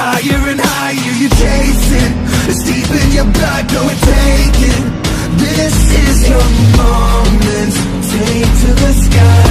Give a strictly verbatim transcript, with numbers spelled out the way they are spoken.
higher and higher you're chasing. It's deep in your blood, go and take it. This is your moment, take to the sky.